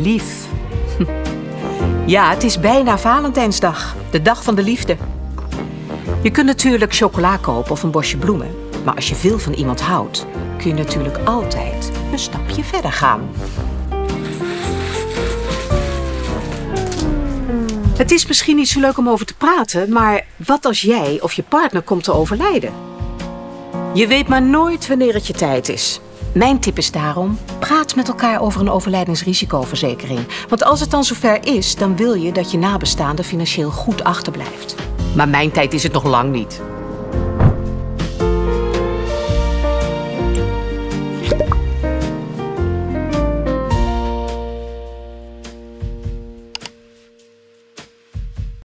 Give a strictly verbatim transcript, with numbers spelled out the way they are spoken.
lief. Ja, het is bijna Valentijnsdag, de dag van de liefde. Je kunt natuurlijk chocola kopen of een bosje bloemen. Maar als je veel van iemand houdt, kun je natuurlijk altijd een stapje verder gaan. Het is misschien niet zo leuk om over te praten, maar wat als jij of je partner komt te overlijden? Je weet maar nooit wanneer het je tijd is. Mijn tip is daarom, praat met elkaar over een overlijdensrisicoverzekering. Want als het dan zover is, dan wil je dat je nabestaande financieel goed achterblijft. Maar mijn tijd is het nog lang niet.